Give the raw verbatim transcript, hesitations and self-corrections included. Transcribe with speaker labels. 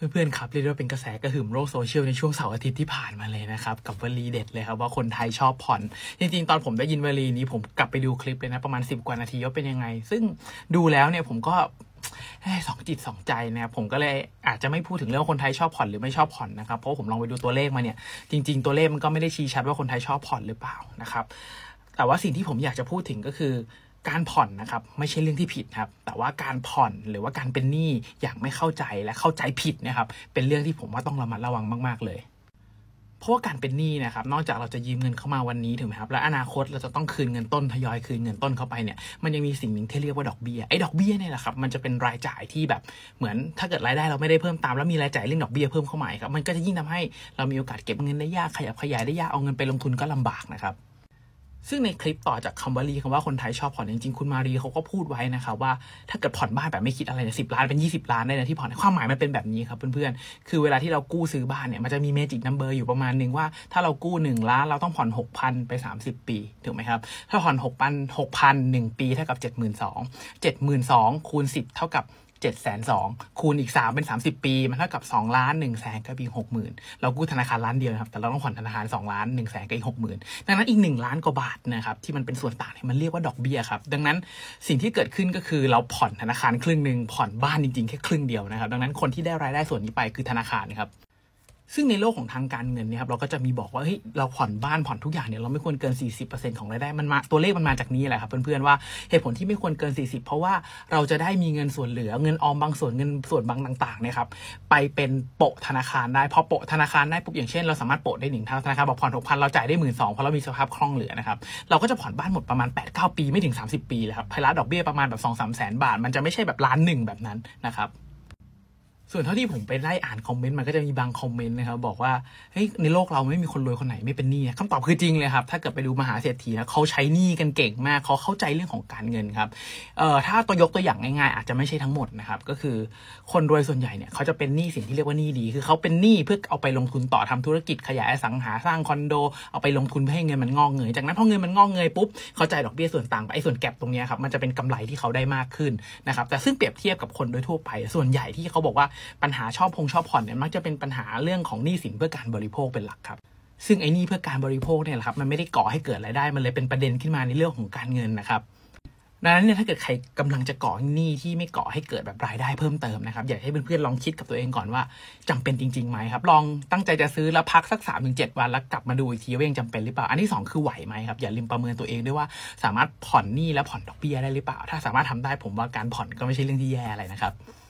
Speaker 1: เพื่อนๆครับเรียกว่าเป็นกระแสกระหึ่มโลกโซเชียลในช่วงเสาร์อาทิตย์ที่ผ่านมาเลยนะครับกับวลีเด็ดเลยครับว่าคนไทยชอบผ่อนจริงๆตอนผมได้ยินวลีนี้ผมกลับไปดูคลิปเลยนะประมาณสิบกว่านาทีว่าเป็นยังไงซึ่งดูแล้วเนี่ยผมก็สองจิตสองใจนะครับผมก็เลยอาจจะไม่พูดถึงเรื่องคนไทยชอบผ่อนหรือไม่ชอบผ่อนนะครับเพราะผมลองไปดูตัวเลขมาเนี่ยจริงๆตัวเลขมันก็ไม่ได้ชี้ชัดว่าคนไทยชอบผ่อนหรือเปล่านะครับแต่ว่าสิ่งที่ผมอยากจะพูดถึงก็คือการผ่อนนะครับไม่ใช่เรื่องที่ผิดครับแต่ว่าการผ่อนหรือว่าการเป็นหนี้อย่างไม่เข้าใจและเข้าใจผิดนะครับเป็นเรื่องที่ผมว่าต้องระมัดระวังมากๆเลยเพราะว่าการเป็นหนี้นะครับนอกจากเราจะยืมเงินเข้ามาวันนี้ถูกไหมครับและอนาคตเราจะต้องคืนเงินต้นทยอยคืนเงินต้นเข้าไปเนี่ยมันยังมีสิ่งหนึ่งที่เรียกว่าดอกเบี้ยไอ้ดอกเบี้ยเนี่ยแหละครับมันจะเป็นรายจ่ายที่แบบเหมือนถ้าเกิดรายได้เราไม่ได้เพิ่มตามแล้วมีรายจ่ายเรื่องดอกเบี้ยเพิ่มเข้ามาครับมันก็จะยิ่งทำให้เรามีโอกาสเก็บเงินได้ยากขยับขยายได้ยากเอาเงินไปลงทุนก็ลำบากนะครับซึ่งในคลิปต่อจากคำวลีคำว่าคนไทยชอบผ่อนจริงๆคุณมารีเขาก็พูดไว้นะครับว่าถ้าเกิดผ่อนบ้านแบบไม่คิดอะไรเนี่ยสิบล้านเป็นยี่สิบล้านได้นะที่ผ่อนความหมายมันเป็นแบบนี้ครับเพื่อนๆคือเวลาที่เรากู้ซื้อบ้านเนี่ยมันจะมีเมจิกนัมเบอร์อยู่ประมาณนึงว่าถ้าเรากู้หนึ่งล้านเราต้องผ่อน หกพัน ไปสามสิบปีถูกไหมครับถ้าผ่อน หกพัน หกพัน หนึ่งปีเท่ากับ เจ็ดหมื่นสองพัน เจ็ดหมื่นสองพัน คูณสิบเท่ากับเจ็ดแสนสองคูณอีกสามเป็นสามสิบปีมันเท่ากับสองล้านหนึ่งแสนก็ปี หกหมื่น เรากู้ธนาคารล้านเดียวนะครับแต่เราต้องผ่อนธนาคารสองล้านหนึ่งแสนก็อีก หกหมื่น ดังนั้นอีกหนึ่งล้านกว่าบาทนะครับที่มันเป็นส่วนต่างเนี่ยมันเรียกว่าดอกเบี้ยครับดังนั้นสิ่งที่เกิดขึ้นก็คือเราผ่อนธนาคารครึ่งนึงผ่อนบ้านจริงๆแค่ครึ่งเดียวนะครับดังนั้นคนที่ได้รายได้ส่วนนี้ไปคือธนาคารครับซึ่งในโลกของทางการเงินเนี่ยครับเราก็จะมีบอกว่าเฮ้ยเราผ่อนบ้านผ่อนทุกอย่างเนี่ยเราไม่ควรเกิน สี่สิบเปอร์เซ็นต์ ของรายได้มันมาตัวเลขมันมาจากนี้แหละครับเพื่อนๆว่าเหตุผลที่ไม่ควรเกินสี่สิบเพราะว่าเราจะได้มีเงินส่วนเหลือเงินออมบางส่วนเงินส่วนบางต่างๆเนี่ยครับไปเป็นโปะธนาคารได้พอโปะธนาคารได้ปุ๊บอย่างเช่นเราสามารถโปะได้หนึ่งธนาคารบอกผ่อน หกพัน เราจ่ายได้ หนึ่งหมื่นสองพัน เพราะเรามีสภาพคล่องเหลือนะครับเราก็จะผ่อนบ้านหมดประมาณ แปดเก้า ปีไม่ถึงสามสิบปีเลยครับภายละดอกเบี้ยประมาณแบบ สองสาม แสนบาทมันจะไม่ใช่แบบล้านหนึ่งแบบนั้นนะครับส่วนเท่าที่ผมไปไล่อ่านคอมเมนต์มันก็จะมีบางคอมเมนต์นะครับบอกว่าเฮ้ยในโลกเราไม่มีคนรวยคนไหนไม่เป็นหนี้คำตอบคือจริงเลยครับถ้าเกิดไปดูมหาเศรษฐีนะเขาใช้หนี้กันเก่งมากเขาเข้าใจเรื่องของการเงินครับเอ่อถ้าตัวยกตัวอย่างง่ายๆอาจจะไม่ใช่ทั้งหมดนะครับก็คือคนรวยส่วนใหญ่เนี่ยเขาจะเป็นหนี้สิ่งที่เรียกว่าหนี้ดีคือเขาเป็นหนี้เพื่อเอาไปลงทุนต่อทำธุรกิจขยายอสังหาสร้างคอนโดเอาไปลงทุนเพื่อให้เงินมันงอกเงยจากนั้นพอเงินมันงอกเงยปุ๊บเขาจ่ายดอกเบี้ยส่วนต่างไปไอ้ส่วนแก็บตรงนี้ครับมันจะเป็นกำไรที่เขาได้มากขึ้นนะครับแต่ซึ่งเปรียบเทียบกับคนโดยทั่วไปส่วนใหญ่ที่เขาบอกว่าปัญหาชอบพงชอบผ่อนเนี่ยมักจะเป็นปัญหาเรื่องของหนี้สินเพื่อการบริโภคเป็นหลักครับซึ่งไอ้หนี้เพื่อการบริโภคเนี่ยแหละครับมันไม่ได้ก่อให้เกิดรายได้มันเลยเป็นประเด็นขึ้นมาในเรื่องของการเงินนะครับดังนั้นเนี่ยถ้าเกิดใครกำลังจะก่อหนี้ที่ไม่ก่อให้เกิดแบบรายได้เพิ่มเติมนะครับอยากให้เพื่อนๆลองคิดกับตัวเองก่อนว่าจำเป็นจริงๆไหมครับลองตั้งใจจะซื้อแล้วพักสัก สามถึงเจ็ด วันแล้วกลับมาดูอีกทีว่ายังจำเป็นหรือเปล่าอันที่สองคือไหวไหมครับอย่าลืมประเมินตัวเองด้วยว่าสามารถผ่อนหนี้และผ่อนดอกเบี้ยได้หรือเปล่าถ้าสามารถทำได้ผมว่าการผ่อนก็ไม่ใช่เรื่องที่แย่อะไรนะครับ